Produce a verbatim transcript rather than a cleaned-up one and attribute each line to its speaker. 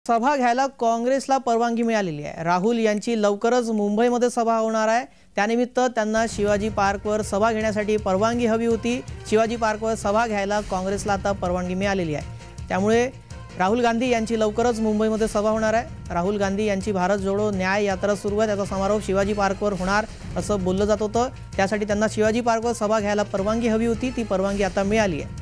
Speaker 1: सभा घ्यायला काँग्रेसला परवानगी मिळालेली आहे। राहुल यांची लवकरच मुंबईमध्ये सभा होणार आहे। त्यानिमित्त त्यांना शिवाजी पार्कवर सभा घेण्यासाठी परवानगी हवी होती। शिवाजी पार्कवर सभा घ्यायला काँग्रेसला आता परवानगी मिळालेली आहे। त्यामुळे राहुल गांधी यांची लवकरच मुंबईमध्ये सभा होणार आहे। राहुल गांधी यांची भारत जोडो न्याय यात्रा सुरू आहे, त्याचा समारोप शिवाजी पार्कवर होणार असं बोललं जात होतं। त्यासाठी त्यांना शिवाजी पार्कवर सभा घ्यायला परवानगी हवी होती, ती परवानगी आता मिळाली आहे।